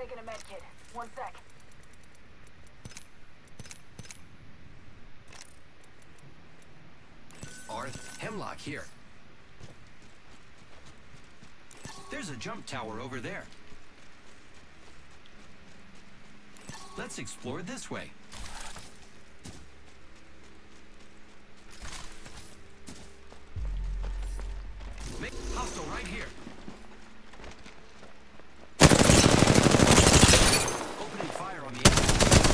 taking a med kit. 1 sec. Arth, Hemlock here. There's a jump tower over there. Let's explore this way. Hostile right here. Opening fire on the enemy.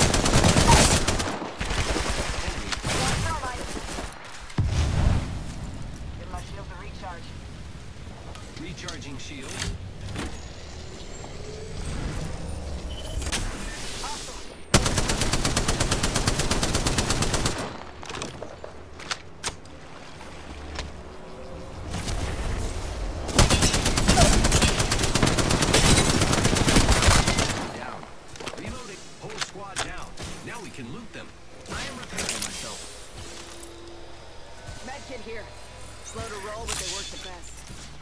Give my shield a recharge. Recharging shield. Loot them. I am repairing myself. Medkit here. Slow to roll, but they work the best.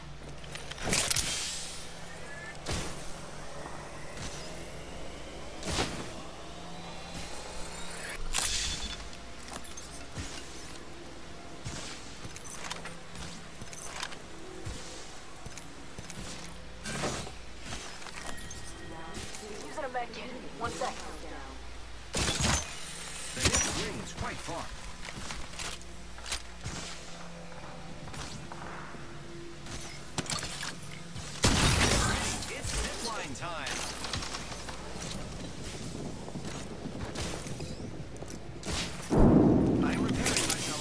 Using a medkit. 1 sec. The next ring is quite far. It's zipline time. I'm repairing myself.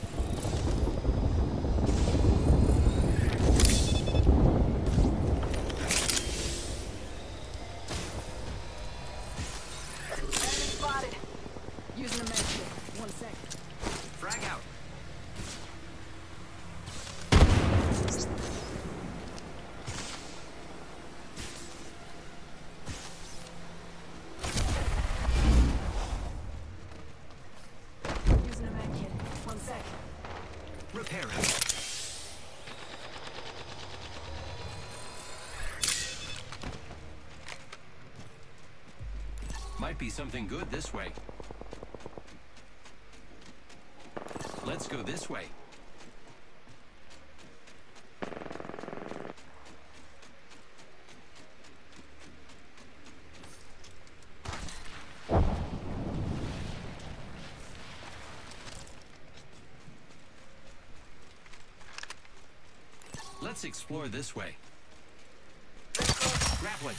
Enemy spotted. Using a medkit. 1 sec. Frag out. Using a medkit. 1 sec. Repairing. Might be something good this way. Let's go this way. Let's explore this way. Grappling.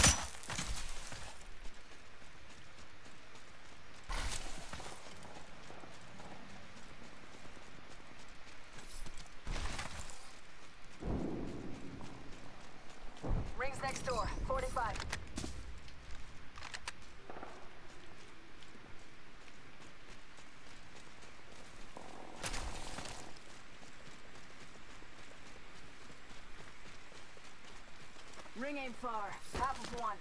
Rings next door. 45. Ring ain't far. Half of 1.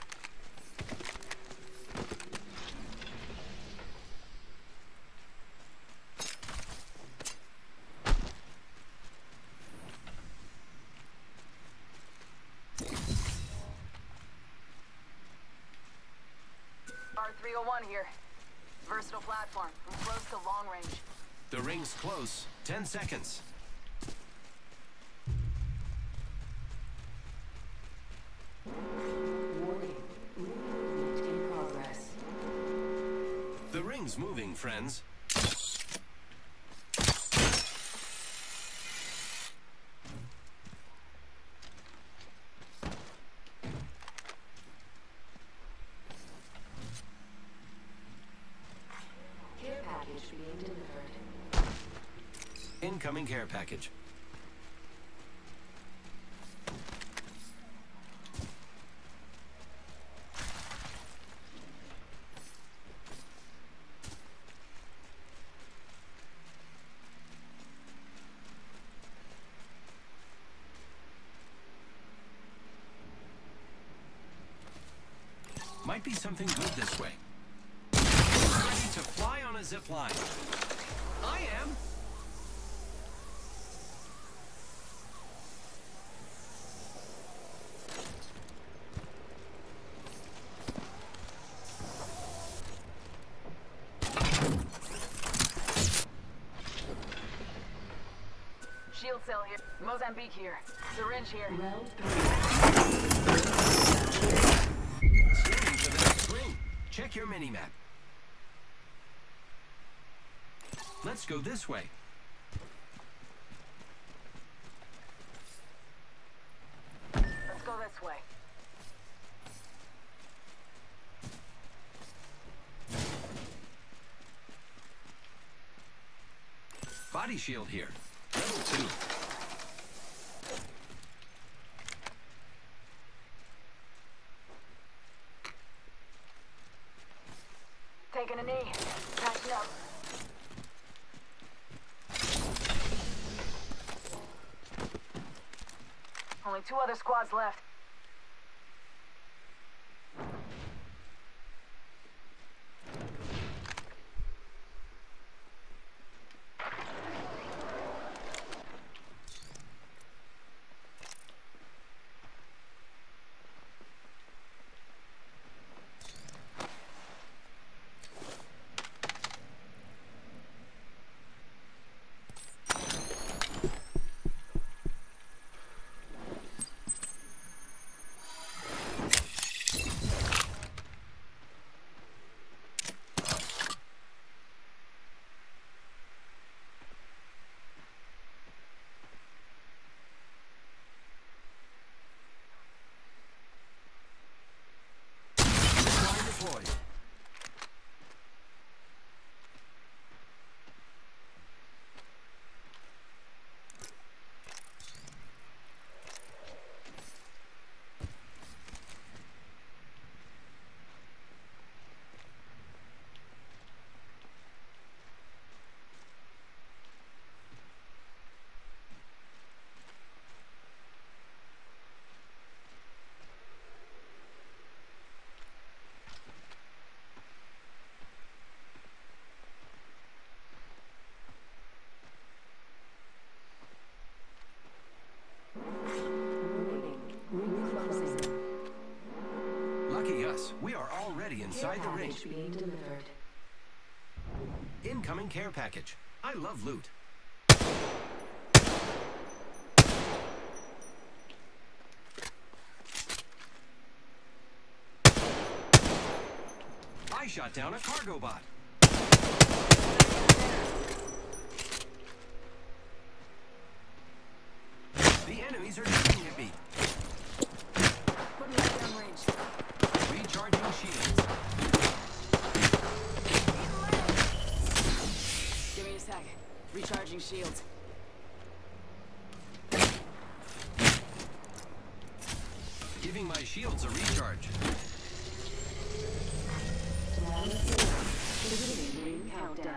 R301 here. Versatile platform from close to long range. The ring's close. 10 seconds. Warning. Movement in progress. The ring's moving, friends. Care package being delivered. Incoming care package. Might be something good this way. Ready to fly on a zip line. I am. speak here. Syringe here. Round 3. Scanning for the next ring. Check your mini-map. Let's go this way. Let's go this way. Body shield here. Level 2. Taking a knee. Patching up. Only 2 other squads left. Deployed. Lucky us, we are already inside the ring. Package being delivered. Incoming care package. I love loot. I shot down a cargo bot. The enemies are shooting at me. Put me down range. Recharging shields. Give me a sec. Recharging shields. Giving my shields a recharge. Round 4. Beginning ring countdown.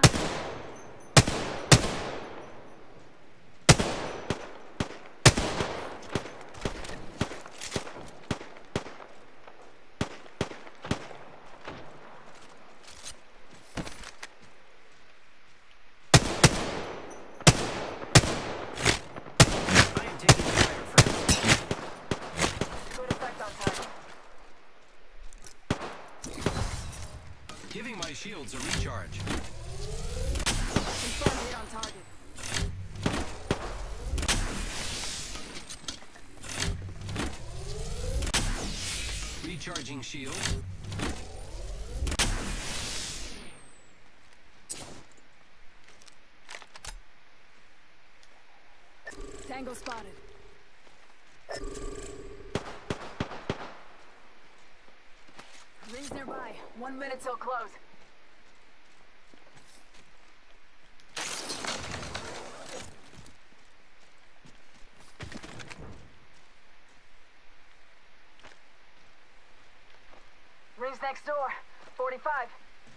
I am taking fire first. Good effect on target. Giving my shields a recharge. Confirmed hit on target. Recharging shields. Tango spotted. Rings nearby. 1 minute till close. Rings next door. 45.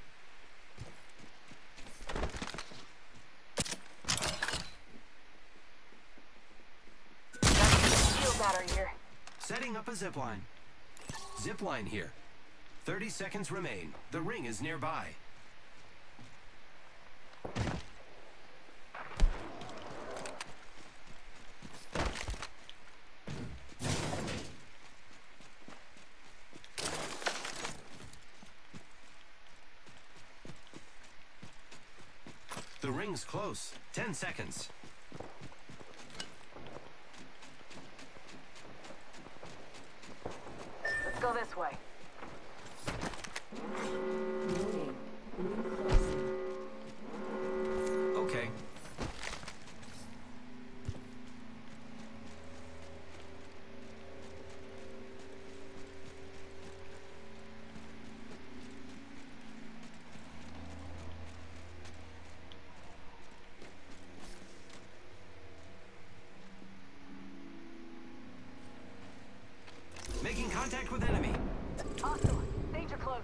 Shield battery here. Setting up a zipline. Zipline here. 30 seconds remain. The ring is nearby. The ring's close. 10 seconds. way. Warning. Ring closing. Okay. Making contact with enemy. Hostile. Danger close.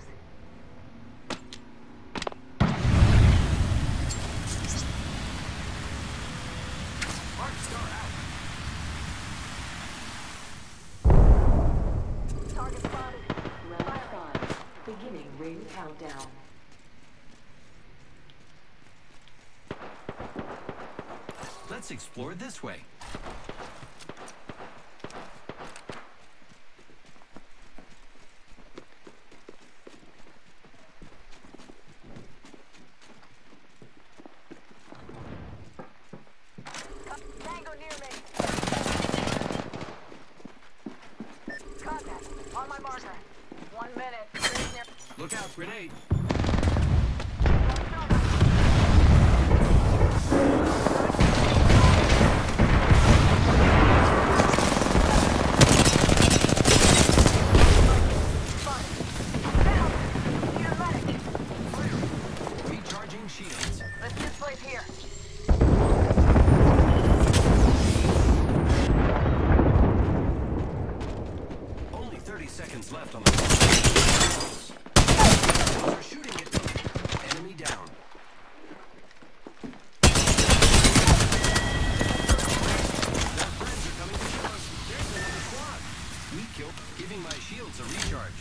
Arc star out. Target spotted. Round 5. Beginning ring countdown. Let's explore this way. Tango near me. Contact. On my marker. 1 minute. Ring's near. Look out, grenade. Recharging shields. Let's get place here. Only 30 seconds left on the clock. They're shooting it. Enemy down. Their friends are coming to kill us. There's another squad. We killed, giving my shields a recharge.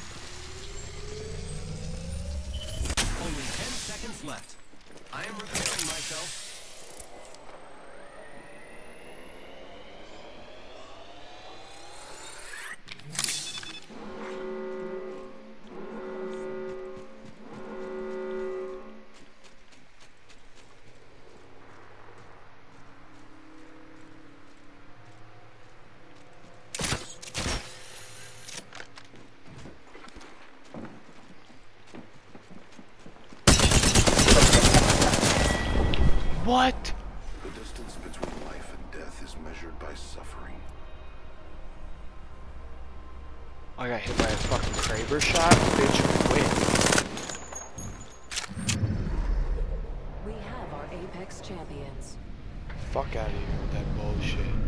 Only 10 seconds left. I am repairing myself. What? The distance between life and death is measured by suffering. I got hit by a fucking Kraber shot? Bitch, win. We have our Apex champions. Fuck out of here with that bullshit.